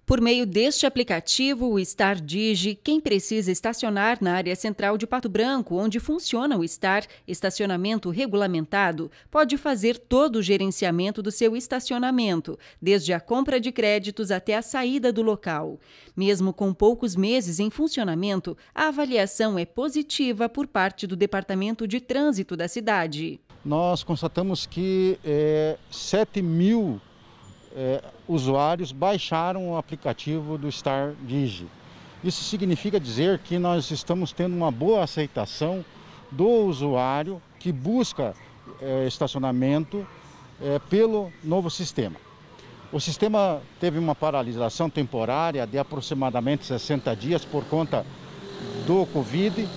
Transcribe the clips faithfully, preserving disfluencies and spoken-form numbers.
Por meio deste aplicativo, o Star Digi, quem precisa estacionar na área central de Pato Branco, onde funciona o Star Estacionamento Regulamentado, pode fazer todo o gerenciamento do seu estacionamento, desde a compra de créditos até a saída do local. Mesmo com poucos meses em funcionamento, a avaliação é positiva por parte do Departamento de Trânsito da cidade. Nós constatamos que é, sete mil É, usuários baixaram o aplicativo do Star Digi. Isso significa dizer que nós estamos tendo uma boa aceitação do usuário que busca é, estacionamento é, pelo novo sistema. O sistema teve uma paralisação temporária de aproximadamente sessenta dias por conta do Covid.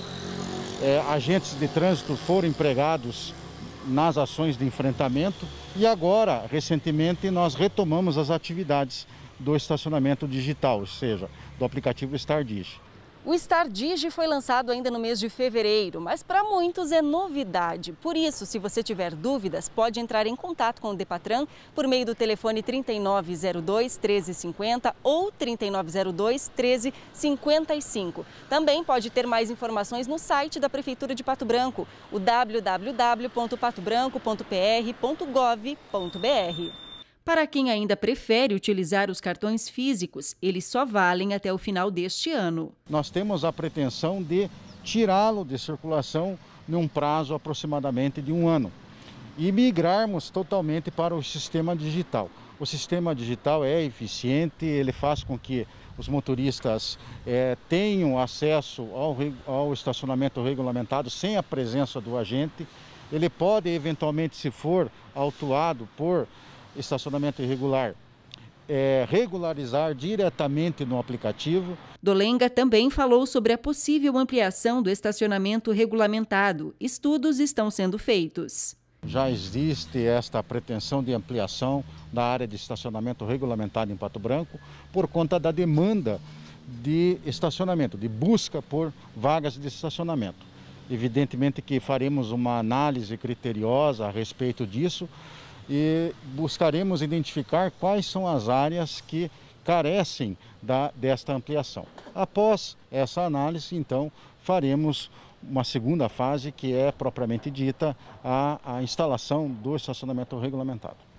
É, agentes de trânsito foram empregados nas ações de enfrentamento e agora, recentemente, nós retomamos as atividades do estacionamento digital, ou seja, do aplicativo Star Digi. O Star Digi foi lançado ainda no mês de fevereiro, mas para muitos é novidade. Por isso, se você tiver dúvidas, pode entrar em contato com o Depatran por meio do telefone trinta e nove zero dois, treze cinquenta ou trinta e nove zero dois, treze cinquenta e cinco. Também pode ter mais informações no site da Prefeitura de Pato Branco, o w w w ponto pato branco ponto p r ponto gov ponto b r. Para quem ainda prefere utilizar os cartões físicos, eles só valem até o final deste ano. Nós temos a pretensão de tirá-lo de circulação num prazo aproximadamente de um ano e migrarmos totalmente para o sistema digital. O sistema digital é eficiente, ele faz com que os motoristas é, tenham acesso ao, ao estacionamento regulamentado sem a presença do agente. Ele pode, eventualmente, se for autuado por estacionamento irregular, é, regularizar diretamente no aplicativo. Dolenga também falou sobre a possível ampliação do estacionamento regulamentado. Estudos estão sendo feitos. Já existe esta pretensão de ampliação da área de estacionamento regulamentado em Pato Branco por conta da demanda de estacionamento, de busca por vagas de estacionamento. Evidentemente que faremos uma análise criteriosa a respeito disso e buscaremos identificar quais são as áreas que carecem da, desta ampliação. Após essa análise, então, faremos uma segunda fase, que é propriamente dita a, a instalação do estacionamento regulamentado.